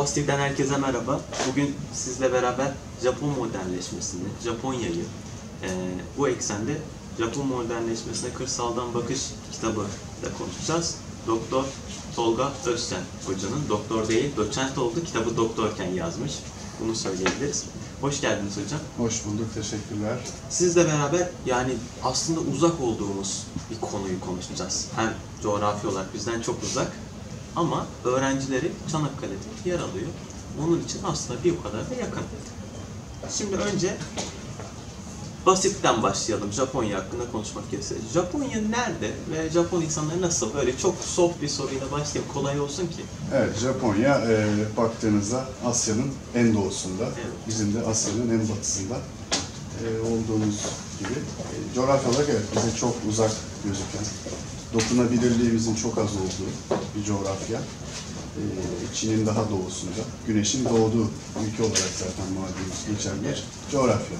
OASTİV'den herkese merhaba. Bugün sizle beraber Japon modernleşmesini, Japonya'yı, bu eksende Japon modernleşmesine kırsaldan bakış kitabı da konuşacağız. Doktor Tolga Özçen hocanın, doktor değil, doçent oldu, kitabı doktorken yazmış. Bunu söyleyebiliriz. Hoş geldiniz hocam. Hoş bulduk, teşekkürler. Sizle beraber yani aslında uzak olduğumuz bir konuyu konuşacağız. Hem coğrafi olarak bizden çok uzak ama öğrencileri Çanakkale'de yer alıyor. Onun için aslında bir o kadar da yakın. Şimdi önce basitten başlayalım Japonya hakkında konuşmak gerekirse. Japonya nerede ve Japon insanları nasıl? Böyle çok soft bir soruyla başlayayım, kolay olsun ki. Evet, Japonya baktığınızda Asya'nın en doğusunda, Evet. bizim de Asya'nın en batısında olduğumuz gibi. Coğrafi olarak evet, bize çok uzak gözüken, dokunabilirliğimizin çok az olduğu bir coğrafya. Çin'in daha doğusunda, güneşin doğduğu ülke olarak zaten malumunuz geçen bir coğrafya.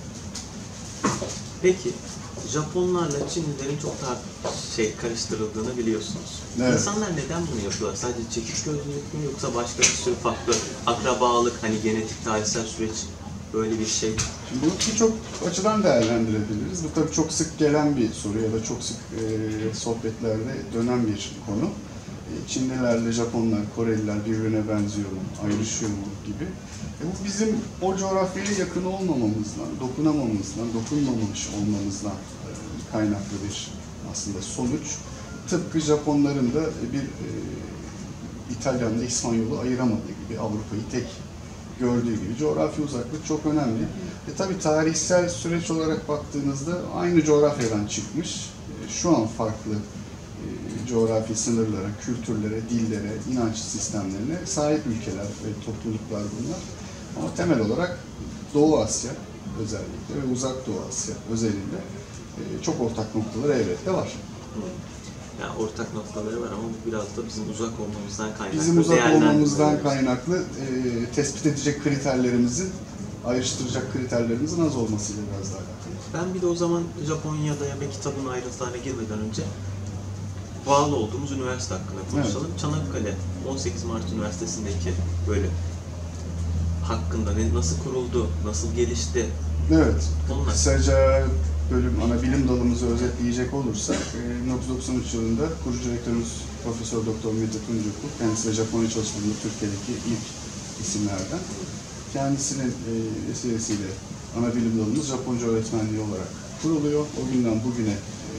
Peki, Japonlarla Çinlilerin çok daha karıştırıldığını biliyorsunuz. Evet. İnsanlar neden bunu yapıyorlar? Sadece çekiç gözlülük mü yoksa başka bir sürü farklı akrabalık, hani genetik, tarihsel süreç böyle bir şey? Şimdi bunu birçok açıdan değerlendirebiliriz. Bu tabii çok sık gelen bir soru ya da çok sık sohbetlerde dönen bir konu. Çinlilerle Japonlar, Koreliler birbirine benziyor mu, ayrışıyor mu gibi. Bu bizim o coğrafyaya yakın olmamamızdan, dokunamamamızdan, dokunmamış olmamızdan kaynaklı bir aslında sonuç. Tıpkı Japonların da bir İtalyanla İspanyol'u ayıramadığı gibi, Avrupa'yı tek gördüğü gibi coğrafi uzaklık çok önemli. Tabii tarihsel süreç olarak baktığınızda aynı coğrafyadan çıkmış, şu an farklı coğrafi sınırlara, kültürlere, dillere, inanç sistemlerine sahip ülkeler ve topluluklar bunlar. Ama temel olarak Doğu Asya özellikle ve Uzak Doğu Asya özelinde çok ortak noktaları elbette var. Yani ortak noktaları var ama bu biraz da bizim uzak olmamızdan kaynaklı. Bizim uzak olmamızdan kaynaklı tespit edecek kriterlerimizin, ayrıştıracak kriterlerimizin az olmasıyla biraz daha alakalı. Ben bir de o zaman Japonya'da ya ve kitabın ayrıntılarına girmeden önce bağlı olduğumuz üniversite hakkında konuşalım. Evet. Çanakkale 18 Mart Üniversitesi'ndeki böyle hakkında nasıl kuruldu, nasıl gelişti? Evet. Kısaca ana bilim dalımızı özetleyecek olursak 1993 yılında kurucu rektörümüz Profesör Doktor Mete Tuncoku, kendisi de Japonya çalışmalarında Türkiye'deki ilk isimlerden. Kendisinin vesilesiyle ana bilim dalımız Japonca öğretmenliği olarak kuruluyor. O günden bugüne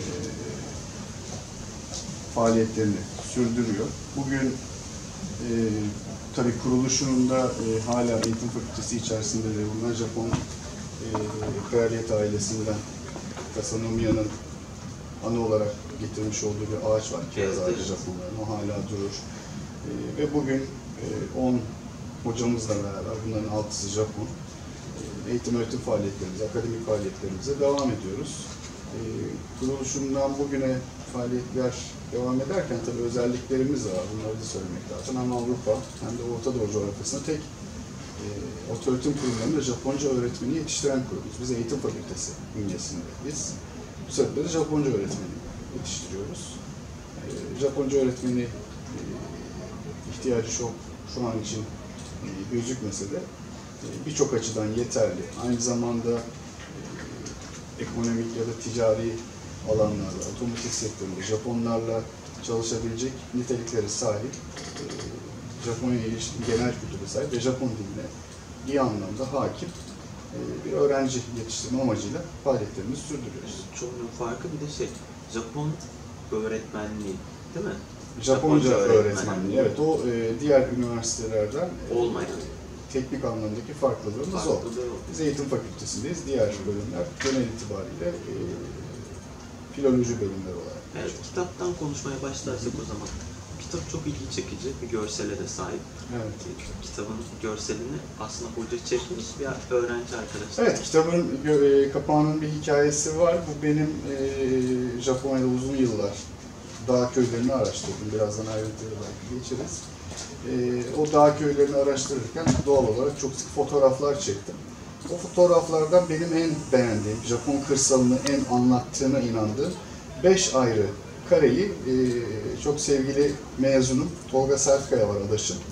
faaliyetlerini sürdürüyor. Bugün tabii kuruluşunda hala eğitim fakültesi içerisinde de bulunan Japon kraliyet ailesinden Tasanomiya'nın anı olarak getirmiş olduğu bir ağaç var. Kiraz ağacı Japonların. O hala durur. Ve bugün 10 hocamızla beraber, bunların 6'sı Japon, eğitim öğretim faaliyetlerimize, akademik faaliyetlerimize devam ediyoruz. Kuruluşundan bugüne faaliyetler devam ederken tabii özelliklerimiz var, bunları da söylemek lazım. Hem Avrupa hem de Orta Doğu coğrafyasında tek ortaöğretim kurumlarında Japonca öğretmeni yetiştiren kurumuz. Biz eğitim fakültesi bünyesindeyiz. Bu sebeple de Japonca öğretmeni yetiştiriyoruz. Japonca öğretmeni ihtiyacı şu an için gözükmese de birçok açıdan yeterli. Aynı zamanda ekonomik ya da ticari alanlarda, otomotiv sektöründe Japonlarla çalışabilecek niteliklere sahip, Japonya'ya ilişkin genel kültüre sahip ve Japon diline iyi anlamda hakim bir öğrenci yetiştirme amacıyla faaliyetlerimizi sürdürüyoruz. Çoğunun farkı bir de Japon öğretmenliği, değil mi? Japonca öğretmenliği, evet. O diğer üniversitelerden olmayan teknik anlamdaki farklılığımız o. Biz eğitim fakültesindeyiz. Diğer bölümler genel itibariyle filoloji bölümleri olarak. Evet, kitaptan konuşmaya başlarsak o zaman. Kitap çok ilgi çekici, bir görsele de sahip. Evet. Kitabın görselini aslında hoca çekmiş bir öğrenci arkadaş. Evet, kitabın kapağının bir hikayesi var. Bu benim Japonya'da uzun yıllar dağ köylerini araştırdım. Birazdan ayrıntıya belki geçeriz. O dağ köylerini araştırırken doğal olarak çok sık fotoğraflar çektim. O fotoğraflardan benim en beğendiğim, Japon kırsalını en anlattığına inandığım 5 ayrı kareyi çok sevgili mezunum Tolga Sertkaya var, adaşım.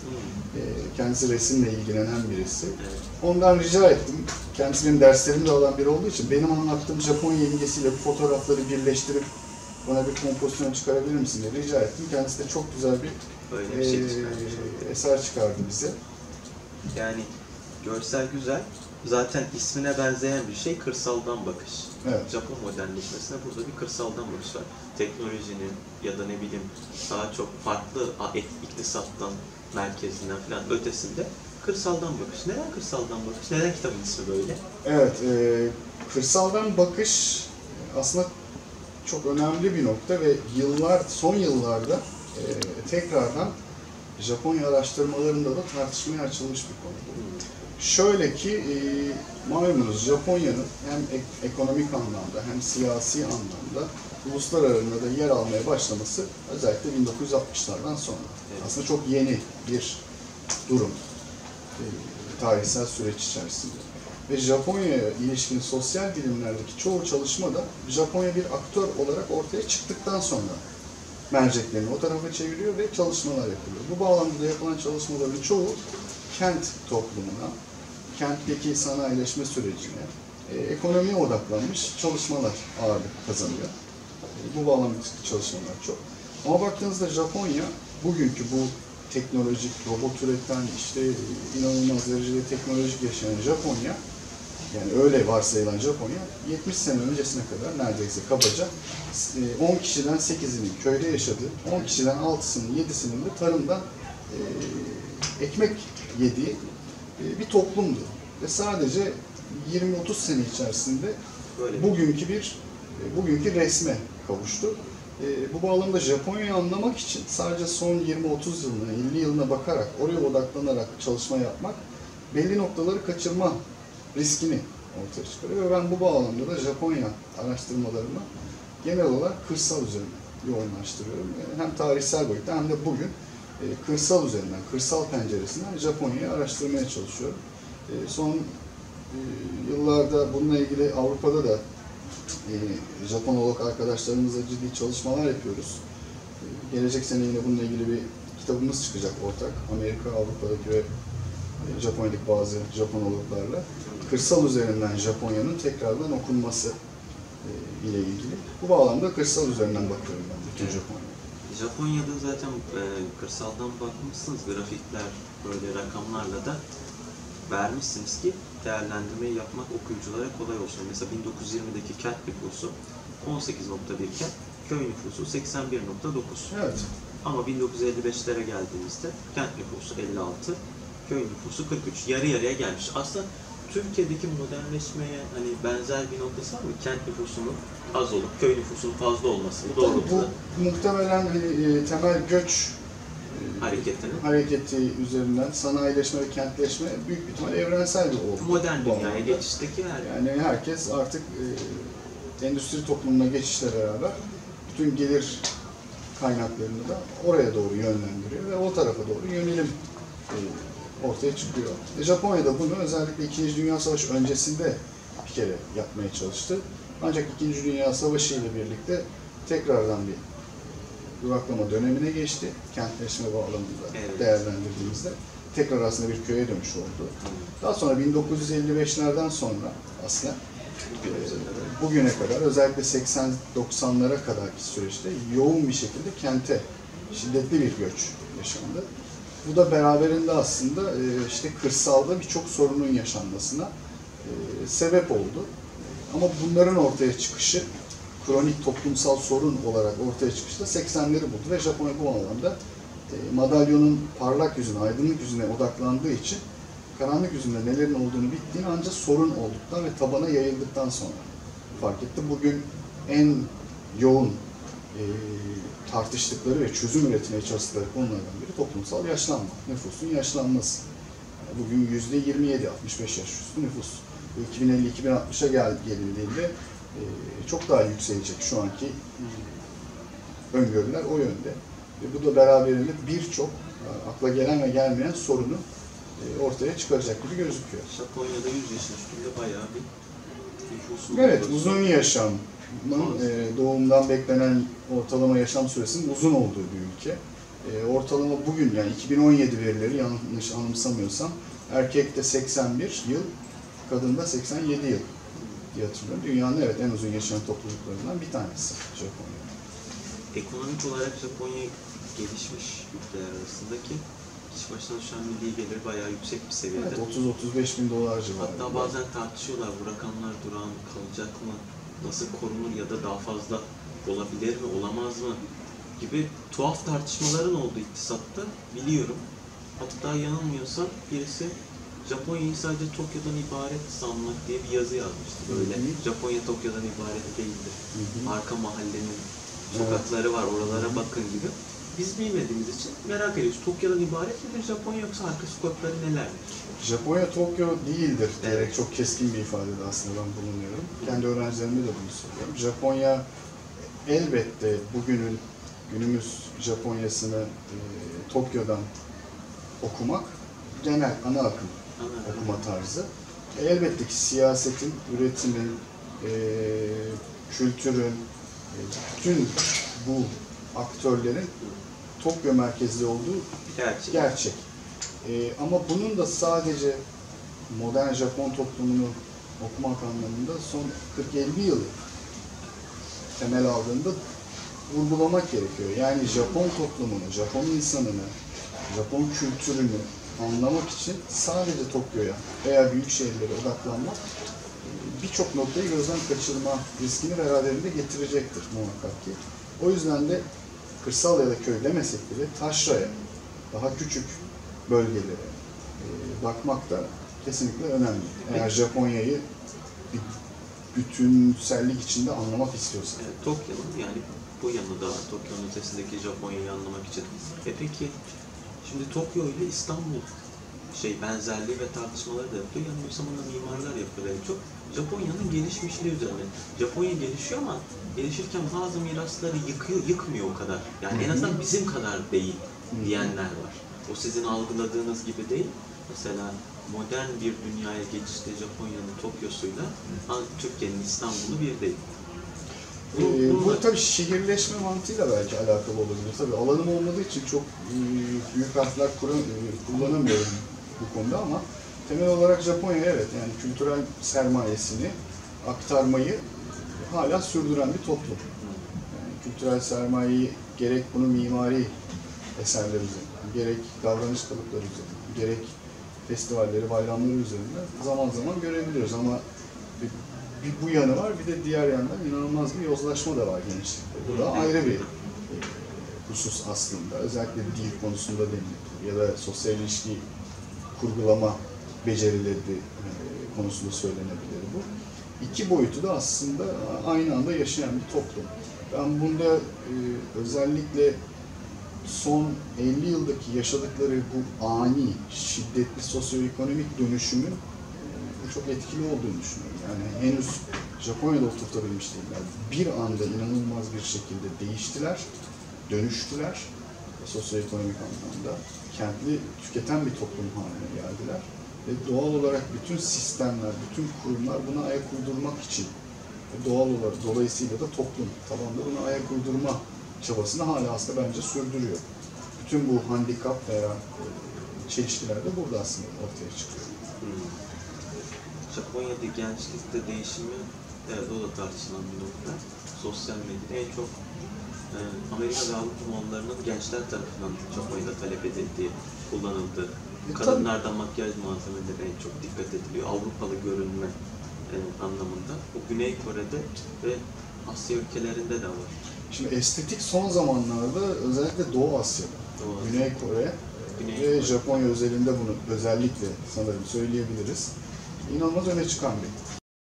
Kendisi resimle ilgilenen birisi. Evet. Ondan rica ettim. Kendisi benim derslerimde olan biri olduğu için benim anlattığım Japonya imgesiyle bu fotoğrafları birleştirip bana bir kompozisyon çıkarabilir misin diye rica ettim. Kendisi de çok güzel bir Öyle bir şey çıkarmış. eser çıkardı bize. Yani görsel güzel. Zaten ismine benzeyen bir şey kırsaldan bakış. Evet. Japon modernleşmesine burada bir kırsaldan bakış var. Teknolojinin ya da ne bileyim daha çok farklı iktisattan, merkezinden falan ötesinde kırsaldan bakış. Neden kırsaldan bakış? Neden kitabın ismi böyle? Evet, kırsaldan bakış aslında çok önemli bir nokta ve son yıllarda tekrardan Japonya araştırmalarında da tartışmaya açılmış bir konu. Şöyle ki, malumunuz Japonya'nın hem ekonomik anlamda hem siyasi anlamda uluslararası da yer almaya başlaması özellikle 1960'lardan sonra. Evet. Aslında çok yeni bir durum tarihsel süreç içerisinde. Ve Japonya'ya ilişkin sosyal bilimlerdeki çoğu çalışma da Japonya bir aktör olarak ortaya çıktıktan sonra merceklerini o tarafa çeviriyor ve çalışmalar yapılıyor. Bu bağlamda yapılan çalışmaların çoğu kent toplumuna, kentteki sanayileşme sürecine, ekonomiye odaklanmış çalışmalar ağırlık kazanıyor. Bu bağlamdaki çalışmalar çok. Ama baktığınızda Japonya, bugünkü bu teknolojik, robot üreten, işte inanılmaz derecede teknolojik yaşayan Japonya, yani öyle varsayılan Japonya, 70 sene öncesine kadar neredeyse kabaca 10 kişiden 8'inin köyde yaşadığı, 10 kişiden 6'sının, 7'sinin de tarımdan ekmek yediği bir toplumdu. Ve sadece 20-30 sene içerisinde bugünkü resme kavuştu. Bu bağlamda Japonya'yı anlamak için sadece son 20-30 yılına, 50 yılına bakarak, oraya odaklanarak çalışma yapmak belli noktaları kaçırma riskini ortaya çıkarıyor. Ve ben bu bağlamda da Japonya araştırmalarımı genel olarak kırsal üzerine yoğunlaştırıyorum. Hem tarihsel boyutta hem de bugün kırsal üzerinden, kırsal penceresinden Japonya'yı araştırmaya çalışıyorum. Son yıllarda bununla ilgili Avrupa'da da Japonolog arkadaşlarımızla ciddi çalışmalar yapıyoruz. Gelecek sene yine bununla ilgili bir kitabımız çıkacak ortak. Amerika, Avrupa'daki ve Japonya'daki bazı Japonologlarla. Kırsal üzerinden Japonya'nın tekrardan okunması ile ilgili. Bu bağlamda kırsal üzerinden bakıyorum ben bütün Japonya'ya. Japonya'da zaten kırsaldan bakmışsınız, grafikler böyle rakamlarla da vermişsiniz ki değerlendirmeyi yapmak okuyuculara kolay olsun. Mesela 1920'deki kent nüfusu 18.1 iken köy nüfusu 81.9. Evet. Ama 1955'lere geldiğimizde kent nüfusu 56, köy nüfusu 43. Yarı yarıya gelmiş. Aslında Türkiye'deki modernleşmeye hani benzer bir noktası var mı? Kent nüfusunun az olup köy nüfusunun fazla olması. Bu doğrultuda. Bu muhtemelen temel göç hareketi üzerinden sanayileşme ve kentleşme büyük bir ihtimal evrensel bir olgu. Modern dünyaya geçişteki yani herkes artık endüstri toplumuna geçişle beraber bütün gelir kaynaklarını da oraya doğru yönlendiriyor ve o tarafa doğru yönelim ortaya çıkıyor. Japonya'da bunu özellikle 2. Dünya Savaşı öncesinde bir kere yapmaya çalıştı. Ancak 2. Dünya Savaşı ile birlikte tekrardan bir duraklama dönemine geçti. Kentleşme bağlamında değerlendirdiğimizde tekrar aslında bir köye dönüş oldu. Daha sonra 1955'lerden sonra aslında bugüne kadar özellikle 80-90'lara kadarki süreçte yoğun bir şekilde kente şiddetli bir göç yaşandı. Bu da beraberinde aslında işte kırsalda birçok sorunun yaşanmasına sebep oldu. Ama bunların ortaya çıkışı, kronik toplumsal sorun olarak ortaya çıkışta 80'leri buldu ve Japonya bu anlamda madalyonun parlak yüzüne, aydınlık yüzüne odaklandığı için karanlık yüzünde nelerin olduğunu bittiğini ancak sorun olduktan ve tabana yayıldıktan sonra fark etti. Bugün en yoğun tartıştıkları ve çözüm üretmeye çalıştıkları konulardan biri toplumsal yaşlanma, nüfusun yaşlanması. Bugün %27, 65 yaş üstü nüfus. 2050-2060'a gelindiğinde çok daha yükselecek şu anki öngörüler o yönde. Ve bu da beraberinde birçok akla gelen ve gelmeyen sorunu ortaya çıkaracak gibi gözüküyor. Japonya'da 100 yaşın üstünde bayağı bir nüfusun. Evet, uzun yaşamın doğumdan beklenen ortalama yaşam süresinin uzun olduğu bir ülke. Ortalama bugün yani 2017 verileri yanlış anımsamıyorsam erkekte 81 yıl, kadında 87 yıl diye hatırlıyorum. Dünyanın evet en uzun yaşayan topluluklarından bir tanesi Japonya. Ekonomik olarak Japonya gelişmiş ülkeler arasındaki kişi başına düşen milli gelir bayağı yüksek bir seviyede. Evet, 30-35 bin dolar civarında. Hatta bazen tartışıyorlar bu rakamlar durağan kalacak mı, nasıl korunur ya da daha fazla olabilir mi, olamaz mı gibi tuhaf tartışmaların olduğu iktisatta biliyorum. Hatta yanılmıyorsam birisi Japonya'yı sadece Tokyo'dan ibaret sanmak diye bir yazı yazmıştı böyle. Japonya Tokyo'dan ibaret değildir. Arka mahallenin sokakları var, oralara bakın gibi. Biz bilmediğimiz için merak ediyoruz. Tokyo'dan ibaret midir Japonya yoksa arka sokakları nelerdir? Japonya Tokyo değildir diyerek çok keskin bir ifadede aslında ben bulunuyorum. Kendi öğrencilerime de bunu söylüyorum. Japonya elbette günümüz Japonya'sını Tokyo'dan okumak genel ana akım okuma tarzı. Elbette ki siyasetin, üretimin, kültürün, bütün bu aktörlerin Tokyo merkezli olduğu gerçek. Ama bunun da sadece modern Japon toplumunu okumak anlamında son 40-50 yılı temel aldığında vurgulamak gerekiyor. Yani Japon toplumunu, Japon insanını, Japon kültürünü anlamak için sadece Tokyo'ya veya büyük şehirlere odaklanmak birçok noktayı gözden kaçırma riskini beraberinde getirecektir muhakkak ki. O yüzden de kırsal ya da köy demesek bile taşraya, daha küçük bölgelere bakmak da kesinlikle önemli. Eğer Japonya'yı bir bütünsellik içinde anlamak istiyorsak. Evet, Tokyo'nun yani bu yanı da var. Tokyo'nun ötesindeki Japonya'yı anlamak için. Peki şimdi Tokyo ile İstanbul benzerliği ve tartışmaları da yapıyor. Yanılmıyorsam onda mimarlar yapıyor en çok. Japonya'nın gelişmişliği üzerine. Japonya gelişiyor ama gelişirken bazı mirasları yıkmıyor o kadar. Yani en azından bizim kadar değil diyenler var. O sizin algıladığınız gibi değil. Mesela modern bir dünyaya geçişte Japonya'nın Tokyo'suyla Türkiye'nin İstanbul'u bir değil. Bu tabii şehirleşme mantığıyla belki alakalı olabilir. Tabii alanım olmadığı için çok büyük harfler kullanamıyorum bu konuda ama temel olarak Japonya evet yani kültürel sermayesini aktarmayı hala sürdüren bir toplum. Yani kültürel sermayeyi gerek bunu mimari eserler üzerinde, gerek davranış kalıpları üzerinde, gerek festivalleri, bayramları üzerinde zaman zaman görebiliyoruz ama bir bu yanı var, bir de diğer yandan inanılmaz bir yozlaşma da var gençlikte. Bu da ayrı bir husus aslında. Özellikle dil konusunda denilir ya da sosyal ilişki kurgulama becerileri konusunda söylenebilir bu. İki boyutu da aslında aynı anda yaşayan bir toplum. Ben bunda özellikle son 50 yıldaki yaşadıkları bu ani, şiddetli sosyoekonomik dönüşümün çok etkili olduğunu düşünüyorum. Yani henüz Japonya'da oturtabilmiş değiller. Bir anda inanılmaz bir şekilde değiştiler, dönüştüler sosyoekonomik anlamda. Kentli, tüketen bir toplum haline geldiler. Ve doğal olarak bütün sistemler, bütün kurumlar buna ayak uydurmak için doğal olarak, dolayısıyla da toplum tabanda buna ayak uydurma çabasını hala aslında bence sürdürüyor. Bütün bu handikap veya çelişkiler de burada aslında ortaya çıkıyor. Japonya'da gençlikte değişimi, evet o da tartışılan bir nokta. Sosyal medyada en çok Amerika ve Avrupa mallarının gençler tarafından Japonya'da talep edildiği, kullanıldığı, kadınlardan makyaj malzemeleri en çok dikkat ediliyor. Avrupalı görünme anlamında. Bu Güney Kore'de ve Asya ülkelerinde de var. Şimdi estetik son zamanlarda özellikle Doğu Asya'da, Güney Kore ve Japonya özelinde bunu özellikle sanırım söyleyebiliriz. İnanılmaz öne çıkan bir.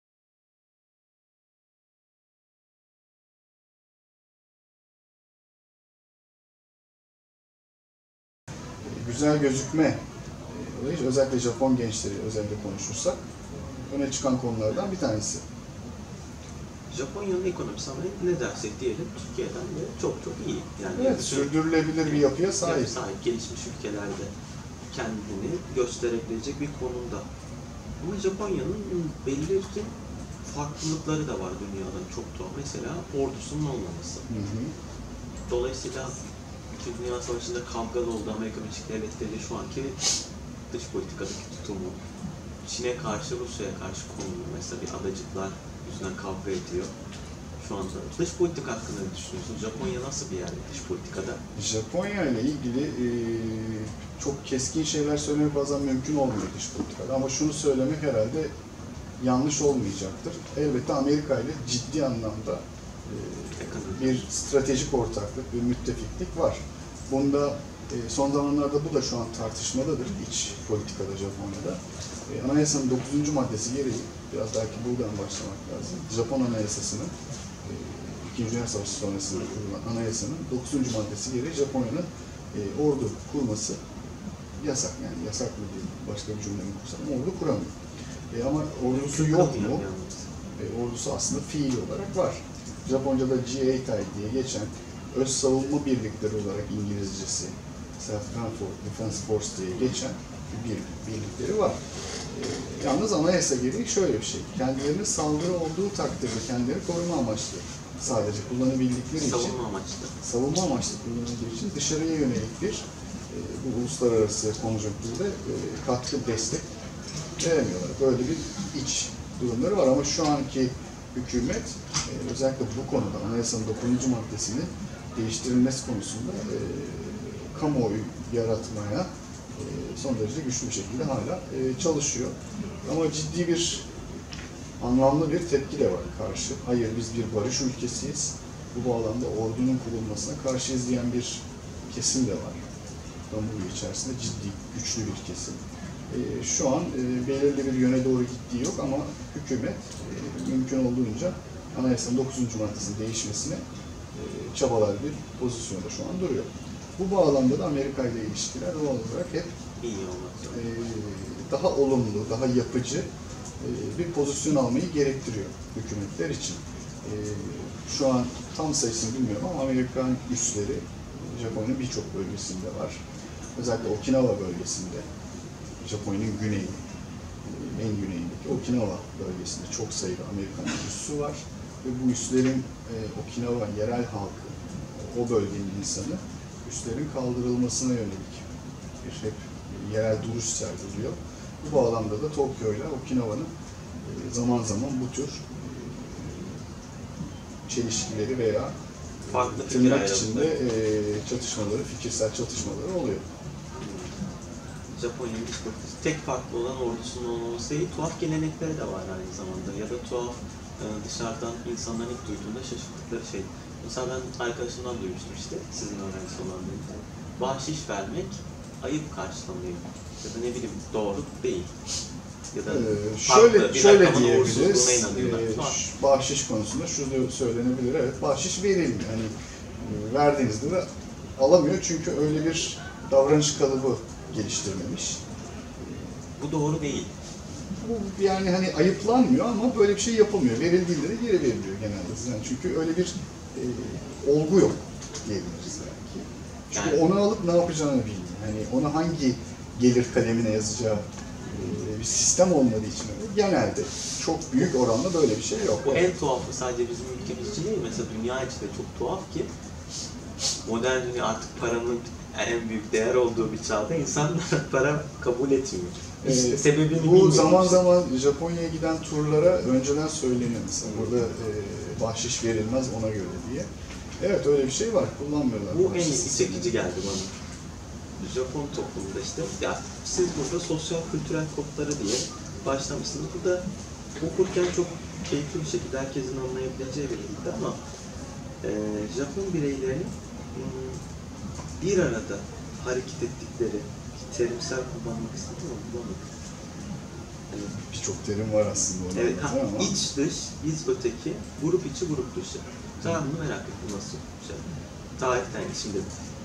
Güzel gözükme, özellikle Japon gençleri özellikle konuşursak öne çıkan konulardan bir tanesi. Japonya'nın ekonomisi ama ne dersek diyelim Türkiye'den de çok iyi. Yani evet, sürdürülebilir bir yapıya sahip. Gelişmiş ülkelerde kendini gösterebilecek bir konumda. Ama Japonya'nın belirli farklılıkları da var dünyadan çok tuhaf. Mesela ordusunun olmaması. Dolayısıyla İkinci Dünya Savaşı'nda kavgalı oldu Amerika Birleşik Devletleri şu anki dış politikadaki tutumu. Çin'e karşı, Rusya'ya karşı konulu mesela bir adacıklar yüzünden kavga ediyor. Şu anda dış politika hakkında ne düşünüyorsunuz? Japonya nasıl bir yer dış politikada? Japonya ile ilgili çok keskin şeyler söylemek bazen mümkün olmuyor dış politikada. Ama şunu söylemek herhalde yanlış olmayacaktır. Elbette Amerika ile ciddi anlamda bir stratejik ortaklık, bir müttefiklik var. Bunda son zamanlarda bu da şu an tartışmadadır iç politikada Japonya'da. Anayasanın 9. maddesi gereği, biraz belki buradan başlamak lazım. Japon Anayasası'nın, İkinci Dünya Savaşı sonrasında kurulan anayasanın 9. maddesi gereği Japonya'nın ordu kurması yasak. Yani yasak mı diye başka bir cümle mi kursam, ordu kuramıyor. Ama ordusu yok mu? Ordusu aslında fiil olarak var. Japonca'da G8 diye geçen öz savunma birlikleri olarak İngilizcesi Self-Defense Force diye geçen bir birlikleri var. Yalnız anayasa gereği şöyle bir şey, kendilerinin saldırı olduğu takdirde kendileri koruma amaçlı sadece kullanabildikleri için, savunma amaçlı kullanıldığı için dışarıya yönelik bir bu uluslararası konjonktürde katkı, destek veremiyorlar. Böyle bir iç durumları var ama şu anki hükümet özellikle bu konuda anayasanın 9. maddesinin değiştirilmesi konusunda kamuoyu yaratmaya son derece güçlü bir şekilde hala çalışıyor. Ama ciddi bir, anlamlı bir tepki de var karşı. Hayır, biz bir barış ülkesiyiz. Bu bağlamda ordunun kurulmasına karşıyız diyen bir kesim de var. Kamuoyu içerisinde ciddi, güçlü bir kesim. Şu an belirli bir yöne doğru gittiği yok ama hükümet mümkün olduğunca anayasanın 9. maddesinin değişmesine çabalar bir pozisyonda şu an duruyor. Bu bağlamda da Amerika ile ilişkiler doğal olarak hep daha olumlu, daha yapıcı bir pozisyon almayı gerektiriyor hükümetler için. Şu an tam sayısını bilmiyorum ama Amerikan üsleri Japonya'nın birçok bölgesinde var. Özellikle Okinawa bölgesinde, Japonya'nın güneyi, en güneyindeki Okinawa bölgesinde çok sayıda Amerikan üssü var. Ve bu üslerin Okinawa yerel halkı, o bölgenin insanı, üslerin kaldırılmasına yönelik bir hep yerel duruş sergiliyor. Bu bağlamda da Tokyo ile Okinawa'nın zaman zaman bu tür çelişkileri veya tırnak içinde çatışmaları, fikirsel çatışmaları oluyor. Japonya'nın tek farklı olan ordusunun olması değil, tuhaf gelenekleri de var aynı zamanda. Ya da tuhaf dışarıdan insanların ilk duyduğunda şaşırdıkları şey. Mesela ben arkadaşımdan duymuştum işte, sizin öğrencisi olan birinde. Bahşiş vermek ayıp karşılanıyor. Ya da ne bileyim doğru değil. Ya da şöyle diyebiliriz. Bahşiş konusunda şunu söylenebilir. Evet, bahşiş verilmiyor. Yani verdiğinizde de alamıyor çünkü öyle bir davranış kalıbı geliştirmemiş. Bu doğru değil. Bu yani hani ayıplanmıyor ama böyle bir şey yapılmıyor. Verildiğinde de geri veriliyor genelde. Yani çünkü öyle bir olgu yok diyebiliriz belki. Çünkü yani, onu alıp ne yapacağını bilmiyor. Yani onu hangi gelir kalemine yazacağı bir sistem olmadığı için genelde çok büyük oranda böyle bir şey yok. Bu en tuhafı sadece bizim ülkemiz için değil, mesela dünya için de çok tuhaf ki modern dünya artık paranın en büyük değer olduğu bir çağda insanlar para kabul etmiyor. İşte sebebini bu zaman zaman Japonya'ya giden turlara önceden söyleniyor mesela. Burada bahşiş verilmez ona göre diye. Evet, öyle bir şey var. Kullanmıyorlar. Bu en ilgi çekici geldi bana. Japon toplumunda işte, ya siz burada sosyal kültürel kodları diye başlamışsınız. Burada okurken çok keyifli bir şekilde herkesin anlayabileceği bir dilde ama Japon bireylerinin bir arada hareket ettikleri, terimsel kullanmak istedim ama bulamadım. Yani, birçok terim var aslında. Evet, ama iç dış, biz öteki, grup içi, grup dışı. Ben bunu merak ettim nasıl şey. Tarihten şimdi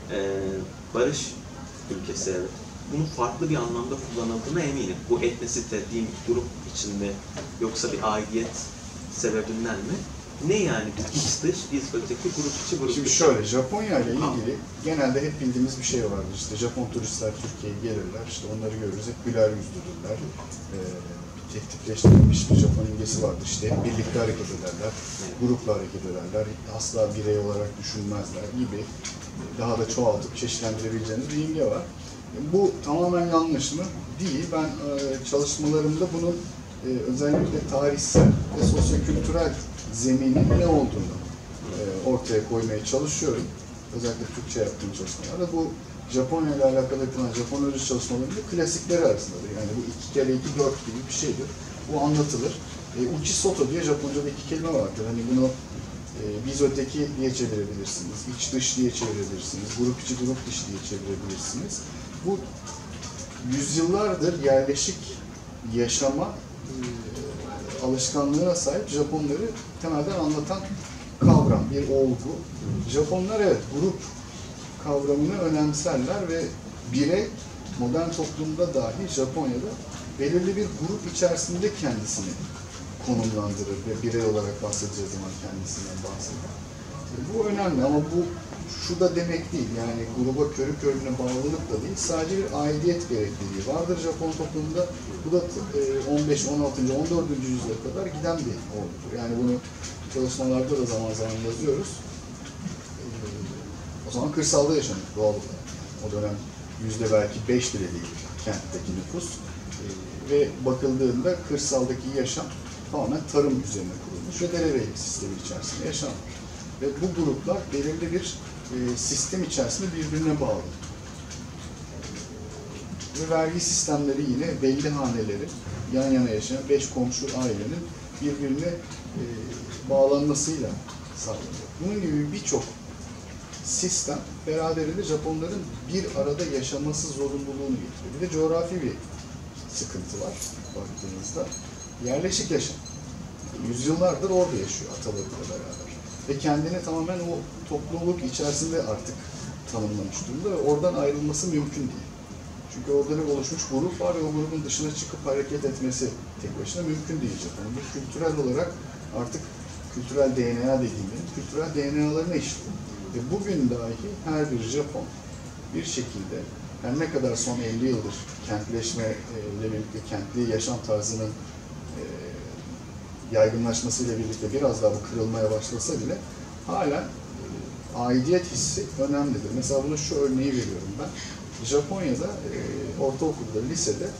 barış ülkesi, evet. Bunun farklı bir anlamda kullanıldığına eminim. Bu etnisite, din, grup içinde yoksa bir aidiyet sebebinden mi? Ne yani iç dış, biz öteki, grup içi, grup Şimdi dışı? şöyle, Japonya ile ilgili genelde hep bildiğimiz bir şey vardır. İşte Japon turistler Türkiye'ye gelirler, işte onları görürüz, hep güler yüzlüdürler. Tetikleştirilmiş bir Japon imgesi vardır. İşte hep birlikte hareket ederler, grupla hareket ederler, asla birey olarak düşünmezler gibi daha da çoğaltıp çeşitlendirebileceğiniz bir imge var. Bu tamamen yanlış mı? Değil. Ben çalışmalarımda bunun özellikle tarihsel ve sosyokültürel zeminin ne olduğunu ortaya koymaya çalışıyorum. Özellikle Türkçe yaptığım çalışmalarda. Bu Japonya ile alakalı yapılan Japonoloji çalışmalarında klasikleri arasındadır. Yani bu 2 kere 2 4 gibi bir şeydir. Bu anlatılır. Uchi soto diye Japonca'da 2 kelime vardır. Hani bunu biz öteki diye çevirebilirsiniz, iç dış diye çevirebilirsiniz, grup içi grup dışı diye çevirebilirsiniz. Bu yüzyıllardır yerleşik yaşama alışkanlığına sahip Japonları temelden anlatan kavram, bir olgu. Japonlar evet grup kavramını önemserler ve birey modern toplumda dahi Japonya'da belirli bir grup içerisinde kendisini konumlandırır ve birey olarak bahsedeceğiz zaman kendisinden bahseder. Bu önemli ama bu şu da demek değil, yani gruba körü körüne bağlılık da değil, sadece bir aidiyet gerekliliği vardır Japon toplumunda. Bu da 15, 16, 14. yüzyıla kadar giden bir olgudur. Yani bunu çalışmalarda da zaman zaman yazıyoruz. O zaman kırsalda yaşanır doğal olarak. O dönem belki 5 bile değil kentteki nüfus. Ve bakıldığında kırsaldaki yaşam tamamen tarım üzerine kurulmuş ve derebeylik sistemi içerisinde yaşanmış. Ve bu gruplar belirli bir sistem içerisinde birbirine bağlı. Ve vergi sistemleri yine belli haneleri, yan yana yaşayan 5 komşu ailenin birbirine bağlanmasıyla sağlanıyor. Bunun gibi birçok sistem beraberinde Japonların bir arada yaşaması zorunluluğunu getiriyor. Bir de coğrafi bir sıkıntı var baktığınızda. Yerleşik yaşam. Yüzyıllardır orada yaşıyor atalarıyla beraber. Ve kendini tamamen o topluluk içerisinde artık tanımlamış durumda ve oradan ayrılması mümkün değil. Çünkü orada bir oluşmuş grup var ve o grubun dışına çıkıp hareket etmesi tek başına mümkün değil Japon'un. Bu kültürel olarak artık kültürel DNA dediğimiz kültürel DNA'larına işliyor. Ve bugün dahi her bir Japon bir şekilde her ne kadar son 50 yıldır kentleşme ile birlikte kentli yaşam tarzının yaygınlaşmasıyla birlikte biraz daha bu kırılmaya başlasa bile hala aidiyet hissi önemlidir. Mesela bunu şu örneği veriyorum ben. Japonya'da ortaokulda, lisede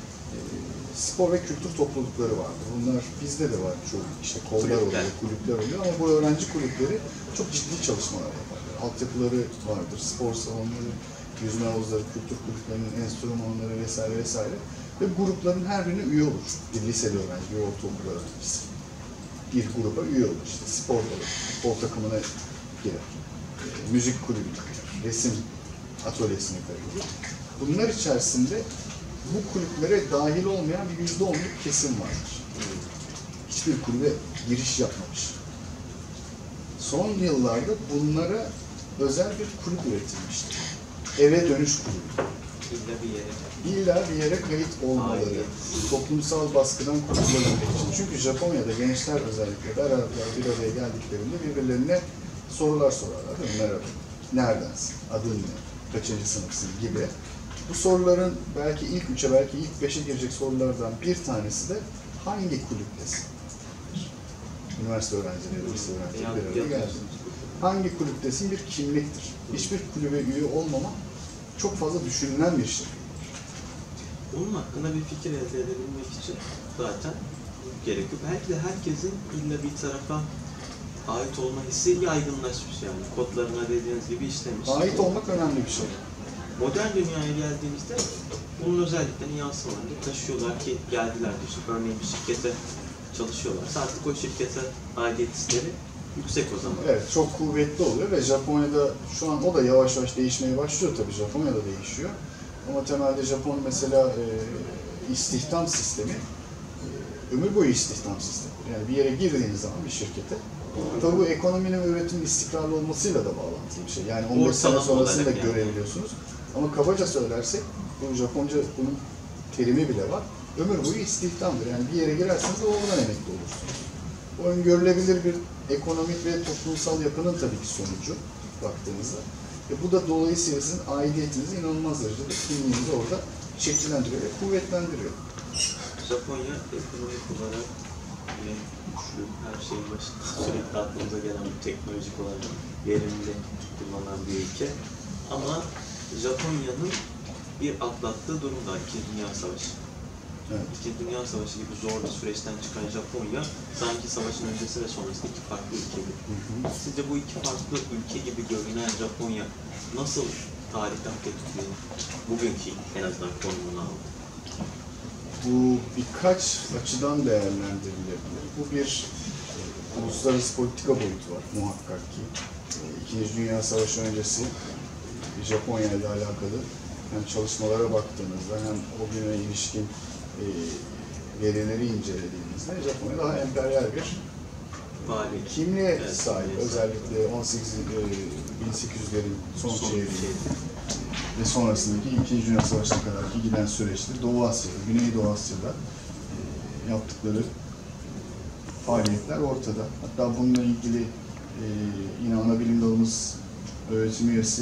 spor ve kültür toplulukları vardır. Bunlar bizde de var çoğu. İşte kollar oluyor, kulüpler oluyor ama bu öğrenci kulüpleri çok ciddi çalışmalar yaparlar. Altyapıları vardır, spor salonları, yüzme havuzları, kültür kulüplerinin enstrümanları vesaire vesaire. Ve grupların her birine üye olur. Bir liseli öğrenci, bir ortaokul öğrencisi. Bir gruba üye olur. İşte spor olur, spor takımına girer. Müzik kulübüne girer, resim atölyesine girer. Bunlar içerisinde bu kulüplere dahil olmayan bir %10'luk kesim vardır. Hiçbir kulübe giriş yapmamış. Son yıllarda bunlara özel bir kulüp üretilmiştir. Eve dönüş kulübü. İlla bir yere kayıt olmaları, toplumsal baskıdan kurtulabilmek için. Çünkü Japonya'da gençler özellikle beraber bir araya geldiklerinde birbirlerine sorular sorarlar. Merhaba, neredensin, adın ne, kaçıncı sınıfsın gibi. Bu soruların belki ilk 3'e, belki ilk 5'e girecek sorulardan bir tanesi de hangi kulüptesin? Üniversite öğrencileri, lise öğrencileri bir araya geldi. Hangi kulüptesin bir kimliktir. Hiçbir kulübe üye olmama çok fazla düşünülen bir şey. Bunun hakkında bir fikir elde edebilmek için zaten gerekiyor. Belki de herkesin illa bir tarafa ait olma hissi yaygınlaşmış yani. Kodlarına dediğiniz gibi işlemiş. Ait olmak önemli bir şey. Modern dünyaya geldiğimizde bunun özelliklerini yansımalarını taşıyorlar ki geldiler düşün. Örneğin bir şirkete çalışıyorlarsa artık o şirkete aidiyet hisleri yüksek o zaman. Evet, çok kuvvetli oluyor ve Japonya'da şu an o da yavaş yavaş değişmeye başlıyor tabii. Japonya'da değişiyor. Ama temelde Japon mesela istihdam sistemi ömür boyu istihdam sistemi. Yani bir yere girdiğiniz zaman bir şirkete tabii bu ekonominin ve üretimin istikrarlı olmasıyla da bağlantılı bir şey. Yani 15 sene sonrasını da görebiliyorsunuz. Ama kabaca söylersek, bu Japonca bunun terimi bile var. Ömür boyu istihdamdır. Yani bir yere girerseniz oradan emekli olursunuz. Bu öngörülebilir bir ekonomik ve toplumsal yapının tabii ki sonucu baktığınızda. Bu da dolayısıyla sizin aidiyetinizi inanılmaz derecede kimliğinizi orada şekillendiriyor ve kuvvetlendiriyor. Japonya ekonomik olarak ve güçlü, her şeyin başında sürekli aklımıza gelen bu teknolojik olarak verimli kullanan bir ülke. Ama Japonya'nın bir atlattığı durum var, İkinci Dünya Savaşı. Evet. İkinci Dünya Savaşı gibi zor bir süreçten çıkan Japonya, sanki savaşın öncesi ve sonrasında iki farklı ülke gibi. Sizce bu iki farklı ülke gibi görünen Japonya nasıl tarihte hak ettiği, bugünkü en azından konumunu aldı? Bu birkaç açıdan değerlendirilebilir. Bu bir uluslararası politika boyutu var muhakkak ki. İkinci Dünya Savaşı öncesi Japonya ile alakalı hem çalışmalara baktığınızda hem o güne ilişkin verileri incelediğinizde Japonya daha emperyal bir kimliğe sahip. Özellikle 1800'lerin son çeyreği ve sonrasındaki İkinci Dünya Savaşı'na kadarki giden süreçte Doğu Asya'da, Güneydoğu Asya'da yaptıkları faaliyetler ortada. Hatta bununla ilgili yine ana bilim dalımız öğretim üyesi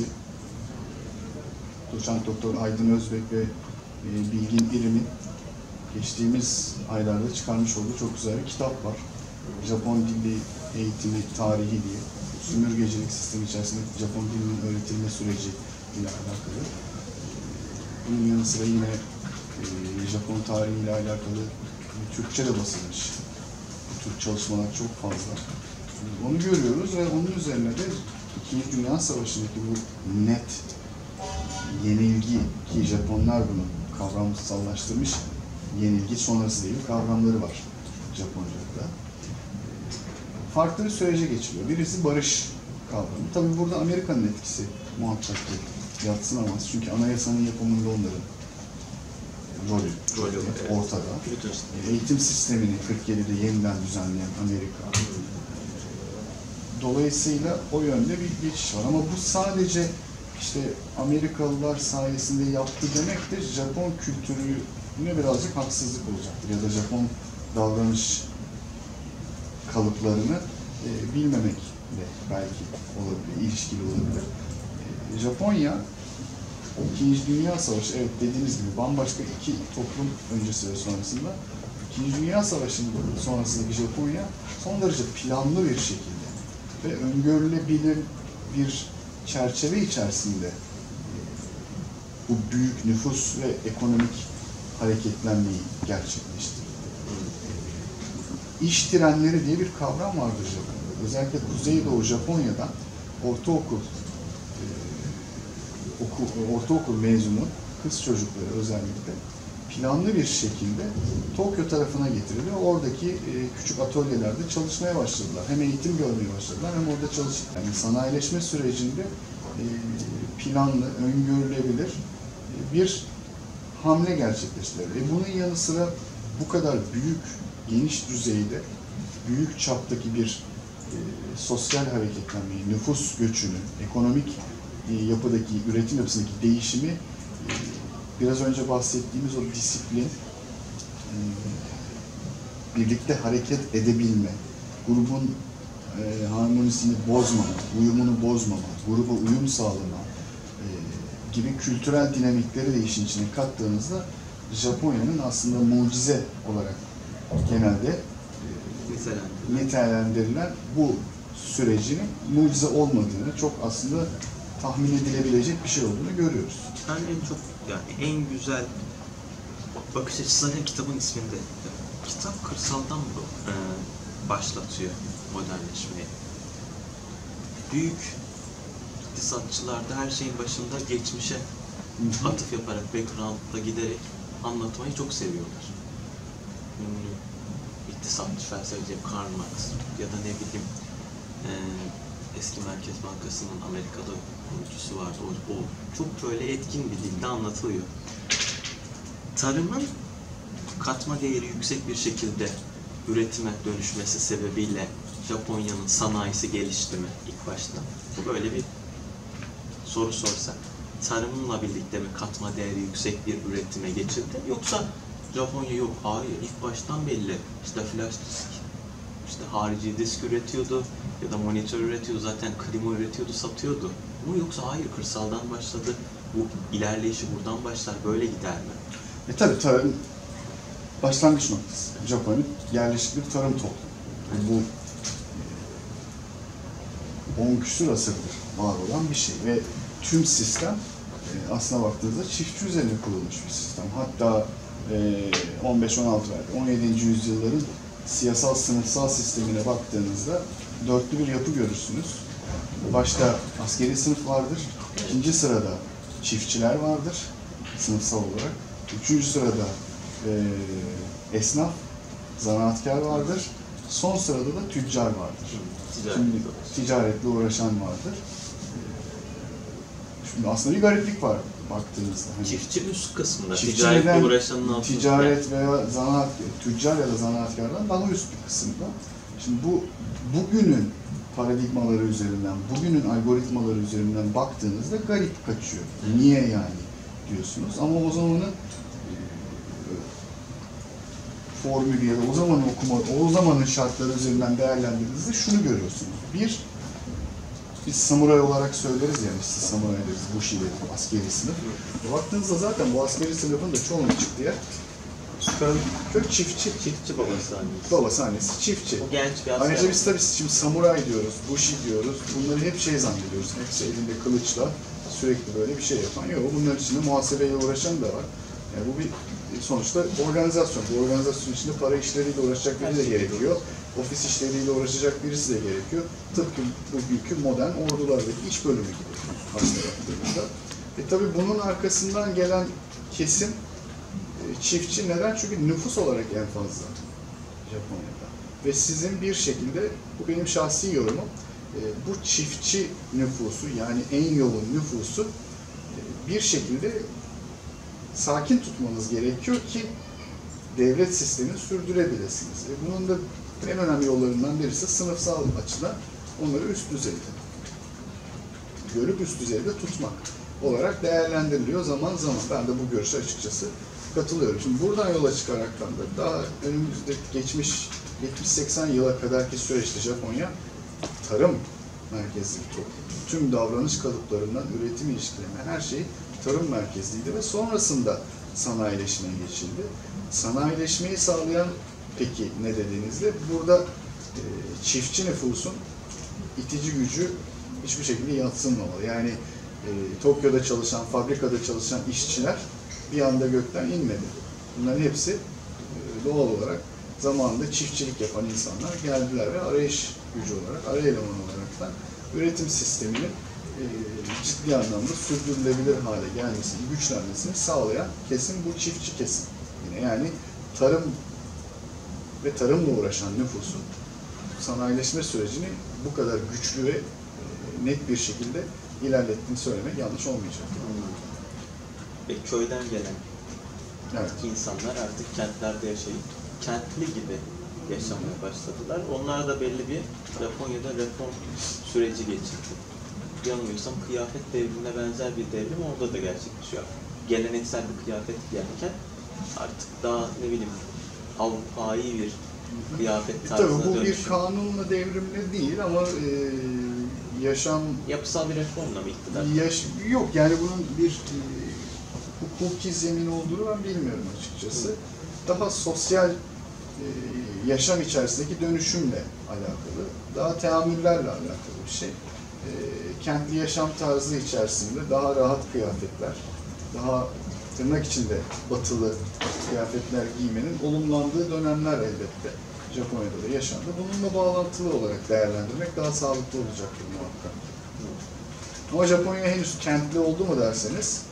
Doçent Doktor Aydın Özbek ve Bilgin İrim'in geçtiğimiz aylarda çıkarmış olduğu çok güzel bir kitap var. Japon dili eğitimi tarihi diye. Sömürgecilik sistemi içerisinde Japon dilinin öğretilme süreci ile alakalı. Bunun yanı sıra yine Japon tarihi ile alakalı Türkçe de basılmış. Bu tür çalışmalar çok fazla. Onu görüyoruz ve onun üzerine de İkinci Dünya Savaşı'ndaki bu net yenilgi ki Japonlar bunu kavramsallaştırmış, yenilgi sonrası diye bir kavramları var Japonca'da. Farklı bir sürece geçiliyor. Birisi barış kavramı. Tabii burada Amerika'nın etkisi muhakkak ki yadsınamaz. Çünkü anayasanın yapımında onların rolü ortada. Eğitim sistemini 47'de yeniden düzenleyen Amerika. Dolayısıyla o yönde bir geçiş var. Ama bu sadece işte Amerikalılar sayesinde yaptı demek de Japon kültürüne birazcık haksızlık olacaktır. Ya da Japon davranış kalıplarını bilmemekle belki olabilir, ilişkili olabilir. Japonya, İkinci Dünya Savaşı, evet dediğiniz gibi bambaşka iki toplum öncesi ve sonrasında. İkinci Dünya Savaşı'nın sonrasındaki Japonya son derece planlı bir şekilde ve öngörülebilir bir çerçeve içerisinde bu büyük nüfus ve ekonomik hareketlenmeyi gerçekleştirdi. İş trenleri diye bir kavram vardır Japonya'da. Özellikle Kuzeydoğu Japonya'dan ortaokul mezunu kız çocukları özellikle planlı bir şekilde Tokyo tarafına getiriliyor. Oradaki küçük atölyelerde çalışmaya başladılar. Hem eğitim görmeye başladılar hem orada çalışıp yani sanayileşme sürecinde planlı, öngörülebilir bir hamle gerçekleştirdiler. Bunun yanı sıra bu kadar büyük, geniş düzeyde, büyük çaptaki bir sosyal hareketlenmeyi, nüfus göçünü, ekonomik yapıdaki, üretim yapısındaki değişimi biraz önce bahsettiğimiz o disiplin, birlikte hareket edebilme, grubun harmonisini bozmama, uyumunu bozmama, gruba uyum sağlama gibi kültürel dinamikleri de işin içine kattığınızda Japonya'nın aslında mucize olarak genelde nitelendirilen bu sürecin mucize olmadığını, çok aslında tahmin edilebilecek bir şey olduğunu görüyoruz. Ben en çok, yani en güzel bakış açısı zaten kitabın isminde. Kitap kırsaldan başlatıyor modernleşmeyi. Büyük iktisatçılar da her şeyin başında geçmişe atıf yaparak, background'da giderek anlatmayı çok seviyorlar. Ünlü iktisatçı, felsefeci Karl Marx ya da ne bileyim eski Merkez Bankası'nın Amerika'da kurucusu vardı. O çok böyle etkin bir dilde anlatılıyor. Tarımın katma değeri yüksek bir şekilde üretime dönüşmesi sebebiyle Japonya'nın sanayisi gelişti mi ilk başta? Bu böyle bir soru sorsak. Tarımla birlikte mi katma değeri yüksek bir üretime geçildi? Yoksa Japonya yok, hayır, ilk baştan belli. İşte flash disk, işte harici disk üretiyordu ya da monitör üretiyordu, zaten klima üretiyordu, satıyordu. Bu yoksa hayır, kırsaldan başladı, bu ilerleyişi buradan başlar, böyle gider mi? Tabii tarım başlangıç noktası. Japonya'nın yerleşik bir tarım toplumu. Bu 10 küsur asırdır var olan bir şey ve tüm sistem aslına baktığınızda çiftçi üzerine kurulmuş bir sistem. Hatta 15-16 belki 17. yüzyılların siyasal sınıfsal sistemine baktığınızda dörtlü bir yapı görürsünüz. Başta askeri sınıf vardır, ikinci sırada çiftçiler vardır sınıfsal olarak, üçüncü sırada esnaf, zanaatkar vardır, son sırada da tüccar vardır. Ticaretle uğraşan vardır. Şimdi aslında bir gariplik var baktığınızda. Hani Çiftçi üst kısmında, çiftçi ticaretle uğraşanın altında. ticaret veya zanaat, tüccar ya da zanaatkardan daha üst bir kısımda. Şimdi bugünün paradigmaları üzerinden, bugünün algoritmaları üzerinden baktığınızda garip kaçıyor. Niye yani diyorsunuz. Ama o zamanın formülü ya da o zamanın o zamanın şartları üzerinden değerlendirdiğinizde şunu görüyorsunuz. Bir, biz samuray olarak söyleriz ya, biz samuray deriz, bushi deriz, askeri sınıf. Baktığınızda zaten bu askeri sınıfın da çoğunun çıktığı yer kök çiftçi. Çiftçi babası annesi. Babası, annesi çiftçi. O genç bir asker. Ayrıca biz tabii şimdi samuray diyoruz, bushi diyoruz. Bunları hep şey zannediyoruz. Hepsi elinde kılıçla sürekli böyle bir şey yapan. Yok, bunların içinde muhasebeyle uğraşan da var. Yani bu bir sonuçta organizasyon. Bu organizasyon içinde para işleriyle uğraşacak biri de gerekiyor. Ofis işleriyle uğraşacak birisi de gerekiyor. Tıpkı bugünkü modern ordulardaki iş bölümü gibi aslında yaptığımızda. Tabii bunun arkasından gelen kesim çiftçi. Neden? Çünkü nüfus olarak en fazla Japonya'da. Ve sizin bir şekilde, bu benim şahsi yorumum, bu çiftçi nüfusu yani en yoğun nüfusu bir şekilde sakin tutmanız gerekiyor ki devlet sistemini sürdürebilirsiniz. Bunun da en önemli yollarından birisi sınıfsal açıdan onları üst düzeyde görüp üst düzeyde tutmak olarak değerlendiriliyor zaman zaman. Ben de bu görüşe açıkçası katılıyorum. Şimdi buradan yola çıkaraktan da daha önümüzde geçmiş 70-80 yıla kadarki süreçte Japonya tarım merkezli bir toplum. Tüm davranış kalıplarından üretim ilişkilerine her şey tarım merkezliydi ve sonrasında sanayileşmeye geçildi. Sanayileşmeyi sağlayan peki ne dediğinizde burada çiftçi nüfusun itici gücü hiçbir şekilde yadsınmamalı. Yani Tokyo'da çalışan, fabrikada çalışan işçiler bir anda gökten inmedi. Bunların hepsi doğal olarak zamanında çiftçilik yapan insanlar geldiler ve arayış gücü olarak, ara eleman olarak da üretim sisteminin ciddi anlamda sürdürülebilir hale gelmesini, güçlenmesini sağlayan kesim bu çiftçi kesim. Yine yani tarım ve tarımla uğraşan nüfusun sanayileşme sürecini bu kadar güçlü ve net bir şekilde ilerlettiğini söylemek yanlış olmayacak. Ve köyden gelen evet. insanlar artık kentlerde yaşayıp kentli gibi yaşamaya başladılar. Onlar da belli bir Japonya'da reform süreci geçirdi. Yanılmıyorsam kıyafet devrimine benzer bir devrim orada da gerçekleşiyor. Geleneksel bir kıyafet giyerken artık daha ne bileyim Avrupa'yı bir kıyafet tarzına Tabii bu dönüşüm. bir kanunla devrimle değil ama yaşam... Yapısal bir reformla mı iktidar? Yok yani bunun bir hukuki zemin olduğunu ben bilmiyorum açıkçası. Daha sosyal yaşam içerisindeki dönüşümle alakalı, daha teamüllerle alakalı bir şey. Kentli yaşam tarzı içerisinde daha rahat kıyafetler, daha tırnak içinde batılı kıyafetler giymenin olumlandığı dönemler elbette Japonya'da da yaşandı. Bununla bağlantılı olarak değerlendirmek daha sağlıklı olacaktır muhakkak. Ama Japonya henüz kentli oldu mu derseniz,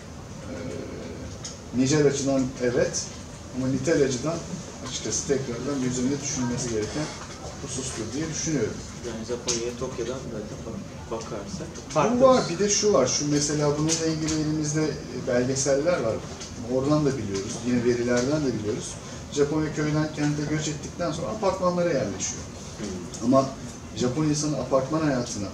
nicel açıdan evet ama nitel açıdan açıkçası tekrardan bir üzerinde düşünülmesi gereken husustur diye düşünüyorum. Yani Japonya'ya Tokyo'dan bakarsak Bu var, bir de şu var, şu mesela bununla ilgili elimizde belgeseller var. Oradan da biliyoruz, yine verilerden de biliyoruz. Japonya köyden kente göç ettikten sonra apartmanlara yerleşiyor. Ama Japon insanı apartman hayatına,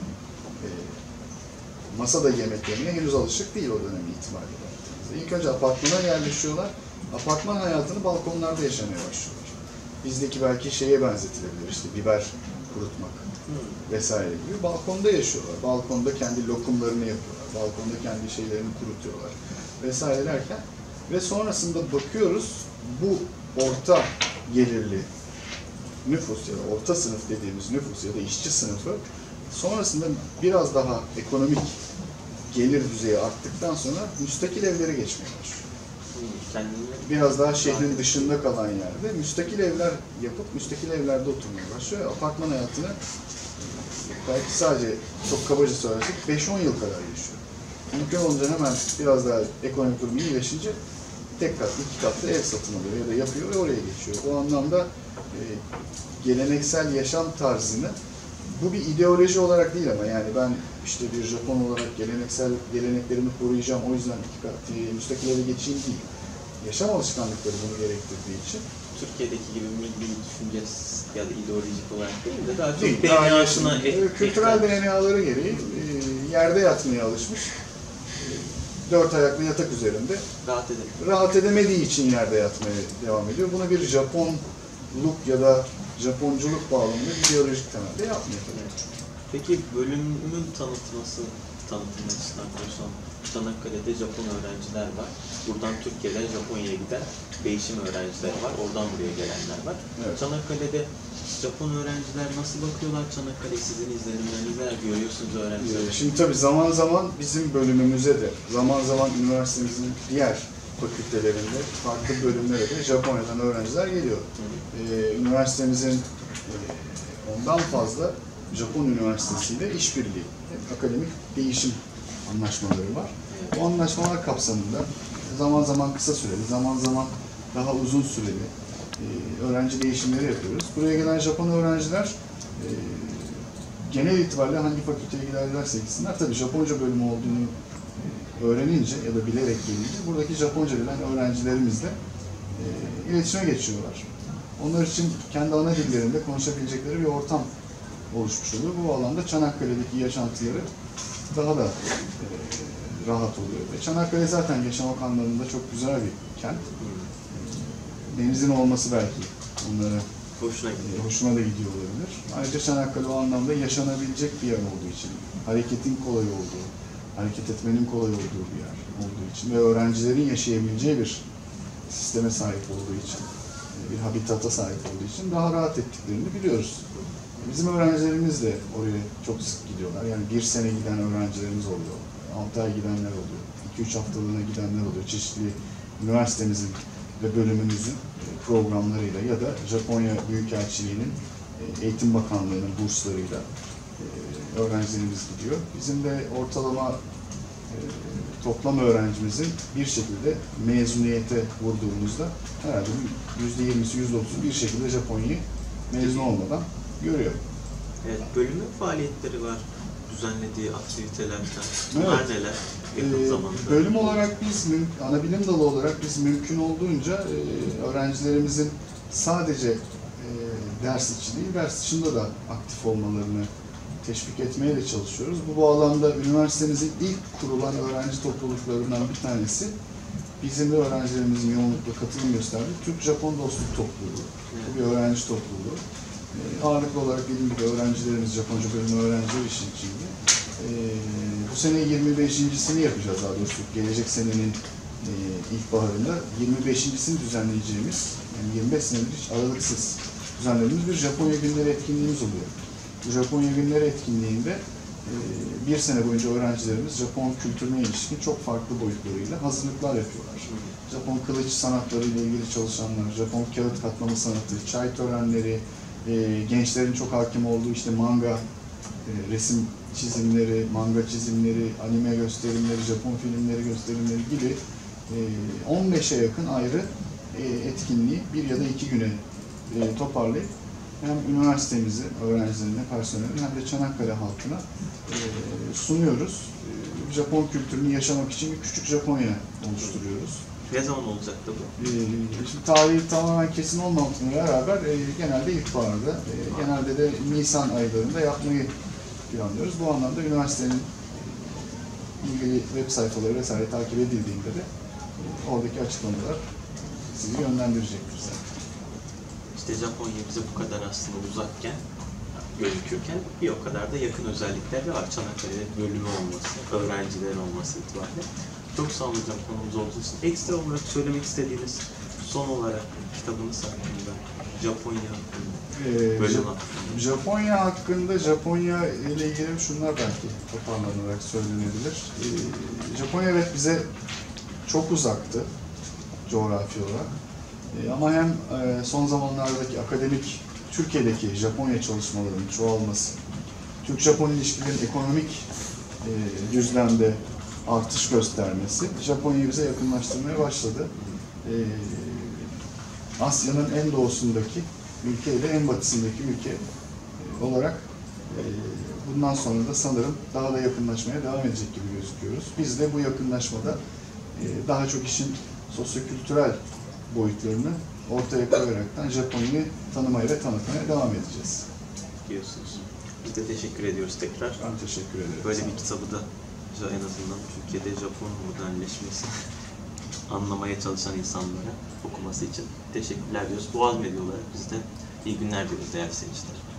masada yemek yemeye henüz alışık değil o dönem itibariyle. İlk önce apartmana yerleşiyorlar, apartman hayatını balkonlarda yaşamaya başlıyorlar. Bizdeki belki şeye benzetilebilir, işte biber kurutmak vesaire gibi. Balkonda yaşıyorlar, balkonda kendi lokumlarını yapıyorlar, balkonda kendi şeylerini kurutuyorlar vesaire derken ve sonrasında bakıyoruz bu orta gelirli nüfus ya da orta sınıf dediğimiz nüfus ya da işçi sınıfı sonrasında biraz daha ekonomik gelir düzeyi arttıktan sonra müstakil evlere geçmeye başlıyor. Biraz daha şehrin dışında kalan yerde müstakil evler yapıp müstakil evlerde oturmaya başlıyor. Apartman hayatını belki sadece çok kabaca söylersek 5-10 yıl kadar yaşıyor. Mümkün olunca hemen biraz daha ekonomik durumu iyileşince tek katlı, iki katlı ev satın alıyor ya da yapıyor ve oraya geçiyor. Bu anlamda geleneksel yaşam tarzını, bu bir ideoloji olarak değil ama yani ben işte bir Japon olarak geleneksel geleneklerimi koruyacağım, o yüzden iki katlı müstakil eve geçeyim değil. Yaşam alışkanlıkları bunu gerektirdiği için. Türkiye'deki gibi milli düşünce ya da ideolojik olarak değil de daha çok değil, DNA'sına kültürel DNA'ları gereği yerde yatmaya alışmış. Dört ayaklı yatak üzerinde rahat edemediği için yerde yatmaya devam ediyor. Bunu bir Japonluk ya da Japonculuk bağlamında ideolojik temelde yapmıyor. Peki bölümün tanıtım açısından konuşalım. Çanakkale'de Japon öğrenciler var. Buradan Türkiye'den Japonya'ya giden değişim öğrenciler var. Oradan buraya gelenler var. Evet. Çanakkale'de Japon öğrenciler nasıl bakıyorlar Çanakkale'ye? Sizin izlenimleriniz neler görüyorsunuz öğrenciler? Şimdi tabii zaman zaman bizim bölümümüze de, zaman zaman üniversitemizin diğer fakültelerinde, farklı bölümlere de Japonya'dan öğrenciler geliyor. Üniversitemizin ondan fazla Japon üniversitesiyle işbirliği, akademik değişim anlaşmaları var. Bu anlaşmalar kapsamında zaman zaman kısa süreli, zaman zaman daha uzun süreli öğrenci değişimleri yapıyoruz. Buraya gelen Japon öğrenciler genel itibariyle hangi fakülteye giderlerse gitsinler, tabii Japonca bölümü olduğunu öğrenince ya da bilerek gelince buradaki Japonca bilen öğrencilerimizle iletişime geçiyorlar. Onlar için kendi ana dillerinde konuşabilecekleri bir ortam oluşmuş oluyor. Bu alanda Çanakkale'deki yaşantıları daha da rahat oluyor. Ve Çanakkale zaten yaşamak anlamında çok güzel bir kent. Denizin olması belki onlara hoşuna da gidiyor olabilir. Ayrıca Çanakkale o anlamda yaşanabilecek bir yer olduğu için, hareketin kolay olduğu, hareket etmenin kolay olduğu bir yer olduğu için ve öğrencilerin yaşayabileceği bir sisteme sahip olduğu için, bir habitata sahip olduğu için daha rahat ettiklerini biliyoruz. Bizim öğrencilerimiz de oraya çok sık gidiyorlar. Yani bir sene giden öğrencilerimiz oluyor. 6 ay gidenler oluyor. 2-3 haftalığına gidenler oluyor. Çeşitli üniversitemizin ve bölümümüzün programlarıyla ya da Japonya Büyükelçiliği'nin Eğitim Bakanlığı'nın burslarıyla öğrencilerimiz gidiyor. Bizim de ortalama toplam öğrencimizin bir şekilde mezuniyete vurduğumuzda herhalde %20'si, %30'u bir şekilde Japonya'yı mezun olmadan görüyor. Evet, bölümün faaliyetleri var, düzenlediği aktivitelerden. Bunlar neler yakın zamanda? Bölüm olarak biz, ana bilim dalı olarak biz mümkün olduğunca öğrencilerimizin sadece ders içi değil, ders dışında da aktif olmalarını teşvik etmeye de çalışıyoruz. Bu bağlamda üniversitemizin ilk kurulan öğrenci topluluklarından bir tanesi bizim de öğrencilerimizin yoğunlukla katılım gösterdiği Türk-Japon Dostluk Topluluğu. Bu bir öğrenci topluluğu. Ağırlıklı olarak dediğim gibi öğrencilerimiz, Japonca bölümü öğrenciler işin içinde. Bu sene 25.sini yapacağız daha doğrusu. Gelecek senenin ilkbaharında 25.sini düzenleyeceğimiz, yani 25 senedir hiç aralıksız düzenlediğimiz bir Japonya Günleri etkinliğimiz oluyor. Bu Japonya Günleri etkinliğinde bir sene boyunca öğrencilerimiz Japon kültürüne ilişkin çok farklı boyutlarıyla hazırlıklar yapıyorlar. Japon kılıç sanatları ile ilgili çalışanlar, Japon kağıt katmanı sanatı, çay törenleri, gençlerin çok hakim olduğu işte manga, resim çizimleri, manga çizimleri, anime gösterimleri, Japon filmleri gösterimleri gibi 15'e yakın ayrı etkinliği bir ya da 2 güne toparlayıp hem üniversitemizi, öğrencilerine, personeline hem de Çanakkale halkına sunuyoruz. Japon kültürünü yaşamak için bir küçük Japonya oluşturuyoruz. Ne zaman olacaktı bu? Şimdi tarihi tamamen kesin olmamakla beraber genelde ilkbaharda, genelde de Nisan aylarında yapmayı planlıyoruz. Bu anlamda üniversitenin ilgili web sayfaları vesaire takip edildiğinde de oradaki açıklamalar sizi yönlendirecektir zaten. İşte Japonya bize bu kadar aslında uzakken, gözükürken bir o kadar da yakın özellikler de var. Çanakkale'de bölümü olması, öğrencilerin olması itibariyle. Çok sağ olun hocam konumuz olduğu için. Ekstra olarak söylemek istediğiniz son olarak kitabınız hakkında, Japonya Ee, bölüm Ja- hakkında. Japonya hakkında, Japonya ile ilgili şunlar belki toparlanarak söylenebilir. Japonya evet bize çok uzaktı coğrafi olarak. Ama hem son zamanlardaki akademik, Türkiye'deki Japonya çalışmalarının çoğalması, Türk-Japon ilişkilerin ekonomik düzlemde artış göstermesi Japonya'yı bize yakınlaştırmaya başladı. Asya'nın en doğusundaki ülke ile en batısındaki ülke olarak bundan sonra da sanırım daha da yakınlaşmaya devam edecek gibi gözüküyoruz. Biz de bu yakınlaşmada daha çok işin sosyokültürel boyutlarını ortaya koyaraktan Japonya'yı tanımaya ve tanıtmaya devam edeceğiz. Diyorsunuz. Biz de teşekkür ediyoruz tekrar. Ben teşekkür ederim. Böyle bir kitabı da en azından Türkiye'de Japon modernleşmesi anlamaya çalışan insanlara okuması için teşekkürler diyoruz. Bu azmediyorlar. Biz de iyi günler diliyoruz değerli seyirciler.